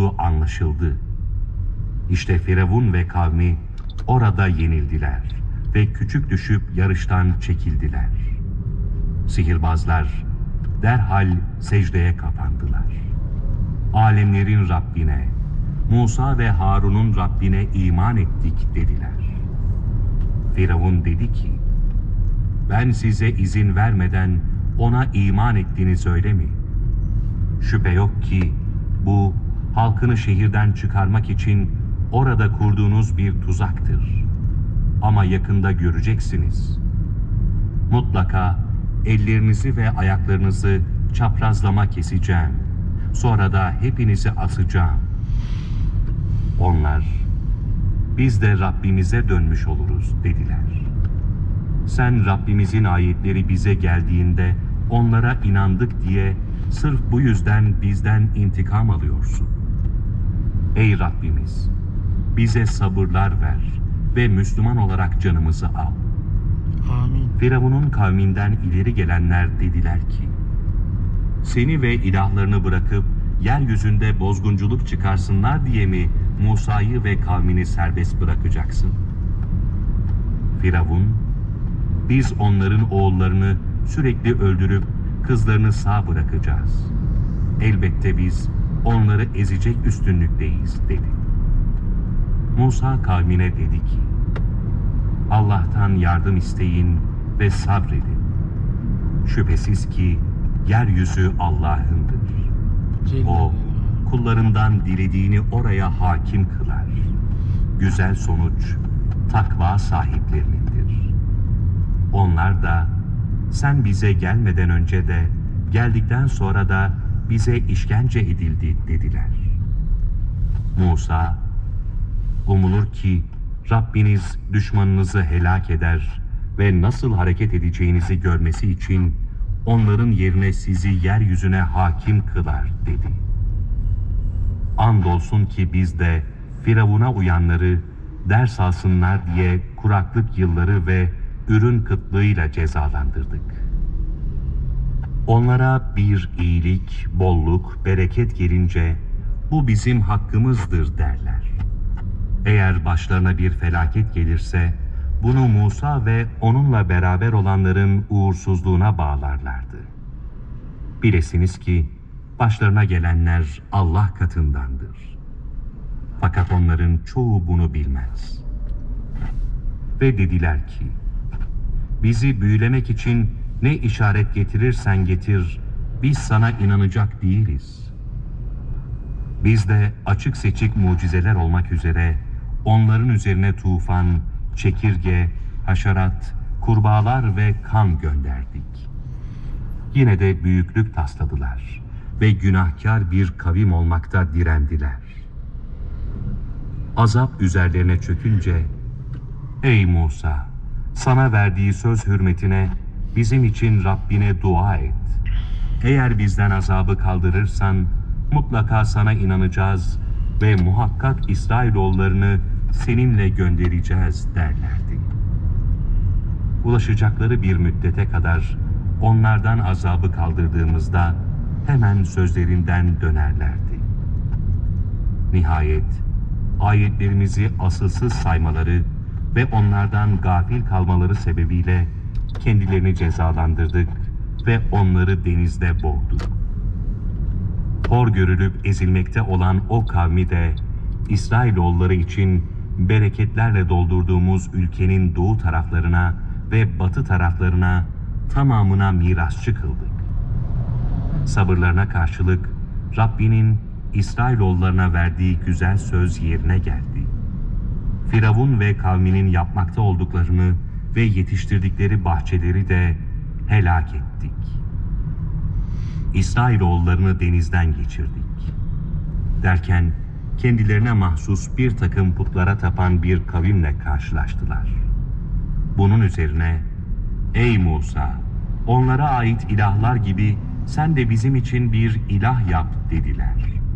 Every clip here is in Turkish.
olduğu anlaşıldı. İşte Firavun ve kavmi orada yenildiler ve küçük düşüp yarıştan çekildiler. Sihirbazlar derhal secdeye kapandılar. Alemlerin Rabbine, Musa ve Harun'un Rabbine iman ettik dediler. Firavun dedi ki, ben size izin vermeden ona iman ettiniz öyle mi? Şüphe yok ki bu halkını şehirden çıkarmak için orada kurduğunuz bir tuzaktır. Ama yakında göreceksiniz. Mutlaka ellerinizi ve ayaklarınızı çaprazlama keseceğim. Sonra da hepinizi asacağım. Onlar, biz de Rabbimize dönmüş oluruz dediler. Sen Rabbimizin ayetleri bize geldiğinde onlara inandık diye sırf bu yüzden bizden intikam alıyorsun. Ey Rabbimiz, bize sabırlar ver ve Müslüman olarak canımızı al. Amin. Firavun'un kavminden ileri gelenler dediler ki, seni ve ilahlarını bırakıp yeryüzünde bozgunculuk çıkarsınlar diye mi Musa'yı ve kavmini serbest bırakacaksın? Firavun, biz onların oğullarını sürekli öldürüp kızlarını sağ bırakacağız. Elbette biz onları ezecek üstünlükteyiz dedi. Musa kavmine dedi ki, Allah'tan yardım isteyin ve sabredin. Şüphesiz ki yeryüzü Allah'ındır. O, kullarından dilediğini oraya hakim kılar. Güzel sonuç, takva sahiplerinindir. Onlar da, sen bize gelmeden önce de, geldikten sonra da bize işkence edildi dediler. Musa, umulur ki Rabbiniz düşmanınızı helak eder ve nasıl hareket edeceğinizi görmesi için onların yerine sizi yeryüzüne hakim kılar dedi. Andolsun ki biz de Firavun'a uyanları ders alsınlar diye kuraklık yılları ve ürün kıtlığıyla cezalandırdık. Onlara bir iyilik, bolluk, bereket gelince bu bizim hakkımızdır derler. Eğer başlarına bir felaket gelirse bunu Musa ve onunla beraber olanların uğursuzluğuna bağlarlardı. Bilesiniz ki başlarına gelenler Allah katındandır. Fakat onların çoğu bunu bilmez. Ve dediler ki, bizi büyülemek için ne işaret getirirsen getir, biz sana inanacak değiliz. Biz de açık seçik mucizeler olmak üzere onların üzerine tufan, çekirge, haşerat, kurbağalar ve kan gönderdik. Yine de büyüklük tasladılar ve günahkar bir kavim olmakta direndiler. Azap üzerlerine çökünce, ey Musa, sana verdiği söz hürmetine bizim için Rabbine dua et. Eğer bizden azabı kaldırırsan mutlaka sana inanacağız ve muhakkak İsrailoğullarını seninle göndereceğiz derlerdi. Ulaşacakları bir müddete kadar onlardan azabı kaldırdığımızda hemen sözlerinden dönerlerdi. Nihayet ayetlerimizi asılsız saymaları ve onlardan gafil kalmaları sebebiyle kendilerini cezalandırdık ve onları denizde boğduk. Hor görülüp ezilmekte olan o kavmi de İsrailoğulları için bereketlerle doldurduğumuz ülkenin doğu taraflarına ve batı taraflarına tamamına mirasçı kıldık. Sabırlarına karşılık Rabbinin İsrailoğullarına verdiği güzel söz yerine geldi. Firavun ve kavminin yapmakta olduklarını ve yetiştirdikleri bahçeleri de helak ettik. İsrailoğullarını denizden geçirdik. Derken kendilerine mahsus bir takım putlara tapan bir kavimle karşılaştılar. Bunun üzerine, ey Musa, onlara ait ilahlar gibi sen de bizim için bir ilah yap dediler.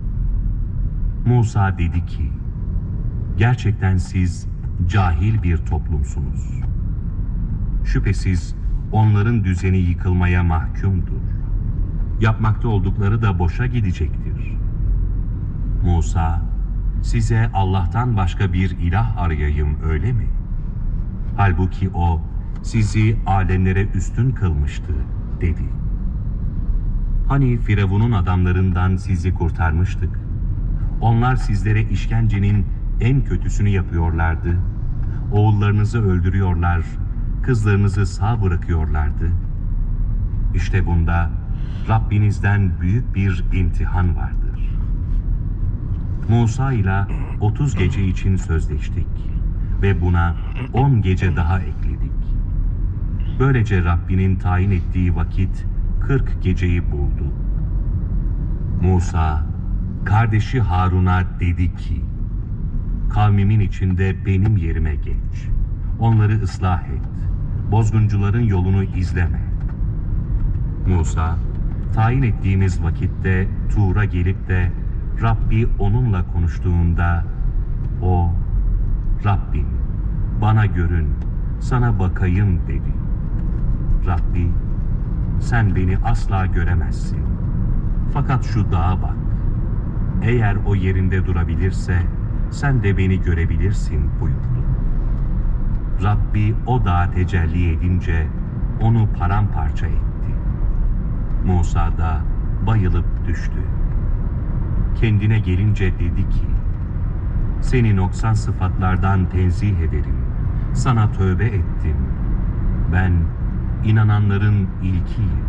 Musa dedi ki, gerçekten siz cahil bir toplumsunuz. Şüphesiz onların düzeni yıkılmaya mahkumdur. Yapmakta oldukları da boşa gidecektir. Musa, size Allah'tan başka bir ilah arayayım öyle mi? Halbuki o sizi alemlere üstün kılmıştı dedi. Hani Firavun'un adamlarından sizi kurtarmıştık. Onlar sizlere işkencenin en kötüsünü yapıyorlardı. Oğullarınızı öldürüyorlar, kızlarınızı sağ bırakıyorlardı. İşte bunda Rabbinizden büyük bir imtihan vardır. Musa ile 30 gece için sözleştik ve buna 10 gece daha ekledik. Böylece Rabbinin tayin ettiği vakit 40 geceyi buldu. Musa, kardeşi Harun'a dedi ki, kavmimin içinde benim yerime geç. Onları ıslah et. Bozguncuların yolunu izleme. Musa, tayin ettiğimiz vakitte Tur'a gelip de Rabbi onunla konuştuğunda o, Rabbim bana görün, sana bakayım dedi. Rabbi, sen beni asla göremezsin. Fakat şu dağa bak. Eğer o yerinde durabilirse sen de beni görebilirsin buyurdu. Rabbi o dağa tecelli edince onu paramparça etti. Musa da bayılıp düştü. Kendine gelince dedi ki, seni noksan sıfatlardan tenzih ederim. Sana tövbe ettim. Ben inananların ilkiyim.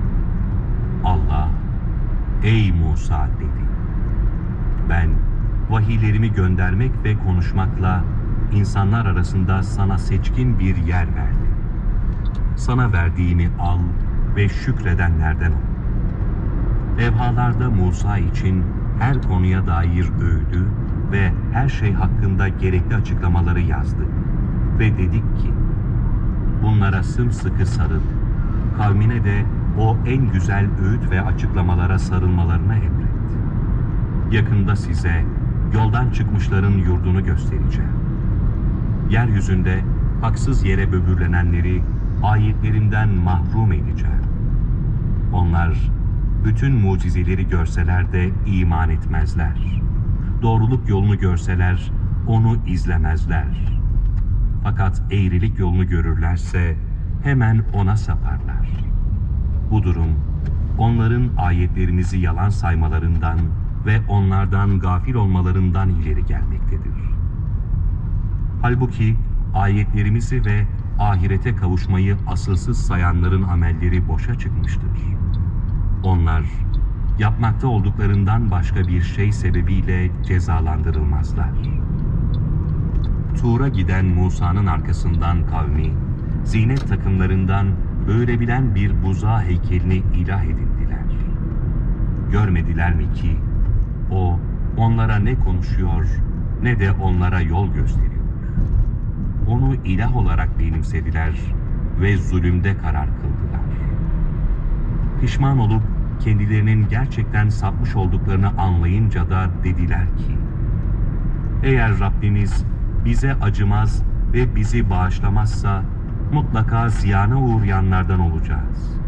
Allah, ey Musa dedi. Ben vahiylerimi göndermek ve konuşmakla insanlar arasında sana seçkin bir yer verdim. Sana verdiğimi al ve şükredenlerden ol. Levhalarda Musa için her konuya dair öğüdü ve her şey hakkında gerekli açıklamaları yazdık. Ve dedik ki, bunlara sımsıkı sarıl, kavmine de o en güzel öğüt ve açıklamalara sarılmalarını emret. Yakında size yoldan çıkmışların yurdunu göstereceğim. Yeryüzünde haksız yere böbürlenenleri ayetlerimden mahrum edeceğim. Onlar bütün mucizeleri görseler de iman etmezler. Doğruluk yolunu görseler onu izlemezler. Fakat eğrilik yolunu görürlerse hemen ona saparlar. Bu durum onların ayetlerimizi yalan saymalarından ve onlardan gafil olmalarından ileri gelmektedir. Halbuki ayetlerimizi ve ahirete kavuşmayı asılsız sayanların amelleri boşa çıkmıştır. Onlar yapmakta olduklarından başka bir şey sebebiyle cezalandırılmazlar. Tur'a giden Musa'nın arkasından kavmi, zinet takımlarından öğrebilen bir buzağı heykelini ilah edindiler. Görmediler mi ki, o onlara ne konuşuyor ne de onlara yol gösteriyor. Onu ilah olarak benimsediler ve zulümde karar kıldılar. Pişman olup kendilerinin gerçekten sapmış olduklarını anlayınca da dediler ki, eğer Rabbimiz bize acımaz ve bizi bağışlamazsa mutlaka ziyana uğrayanlardan olacağız.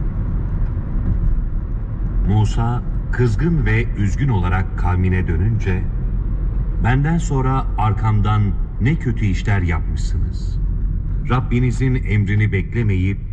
Musa kızgın ve üzgün olarak kavmine dönünce, benden sonra arkamdan ne kötü işler yapmışsınız. Rabbinizin emrini beklemeyip